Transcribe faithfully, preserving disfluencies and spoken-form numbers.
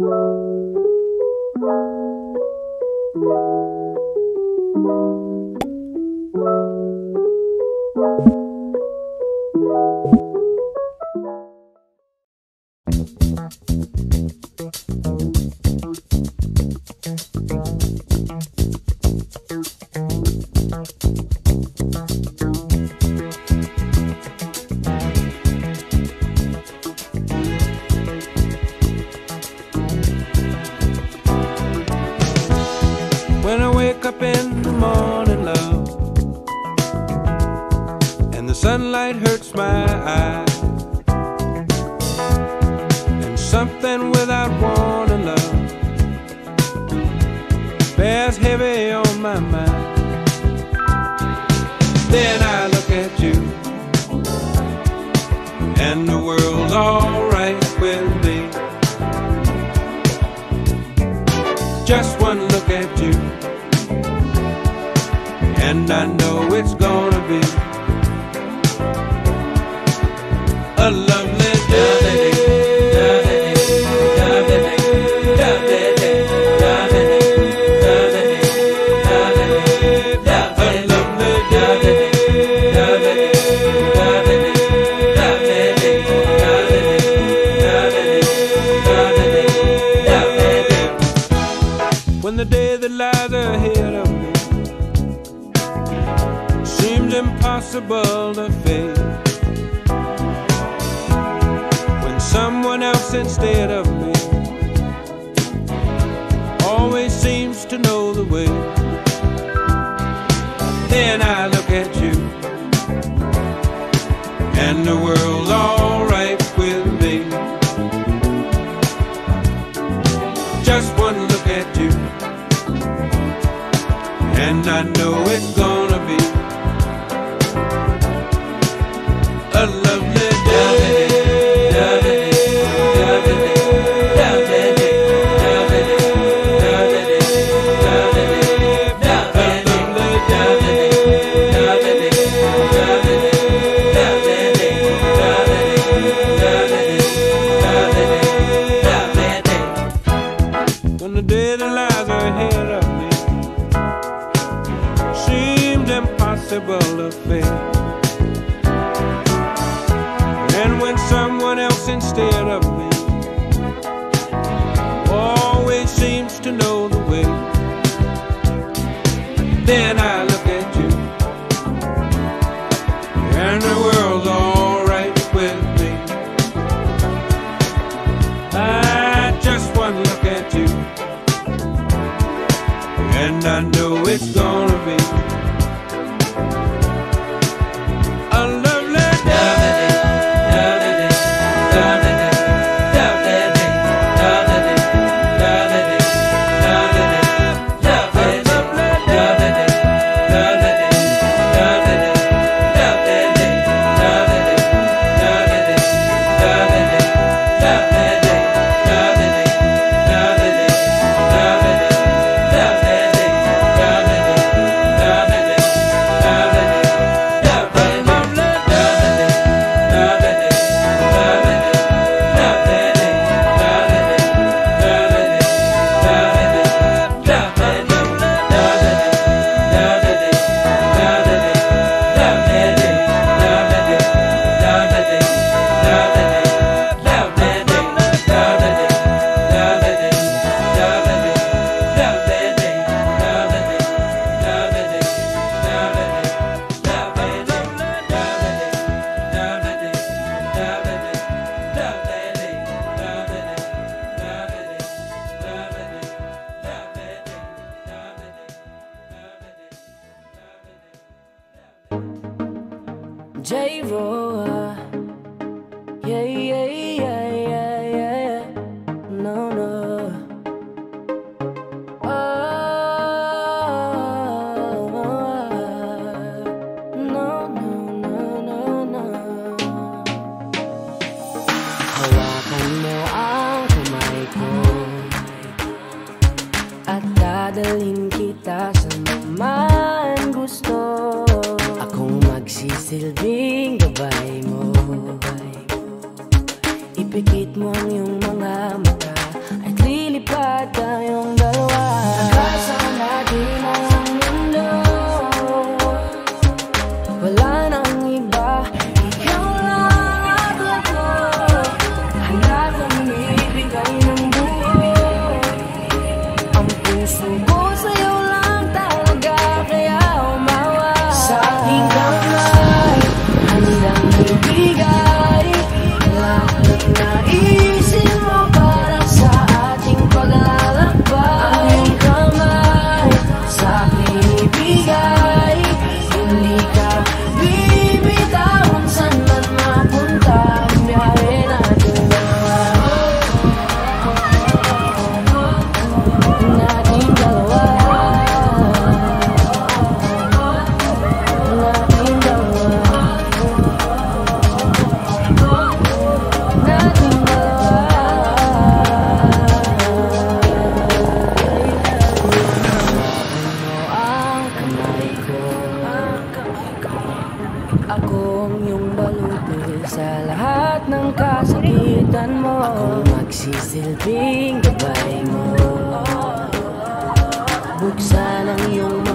When I wake up in the morning, love, and the sunlight hurts my eyes, and something without warning, love, bears heavy on my mind. Then I look at you, and the world's alright with me. Just one look at you, and I know it's gonna be a lovely day. When the day that lies ahead of me seems impossible to face, when someone else instead of me always seems to know the way, then I look at you, and the world's alright with me. Just one look at you, and I know it's gonna be a lovely day. When the day that lies ahead of me seems impossible to face, and when someone else instead of me always seems to know the way, then I look at you, and the world's alright with me. I just one look at you, and I know it's gonna be a lovely day. J-Roa, yeah, yeah, yeah, yeah, yeah, no, no, oh, no, no, no, no, no. Hawakan mo ang kamay ko at dadalhin kita sa man gusto. Akong magsisilbing gabay mo, ipikit mo ang iyong mga mata at sa lahat ng kasakitan mo. Ako magsisilbing gabay mo. Buksan ang iyong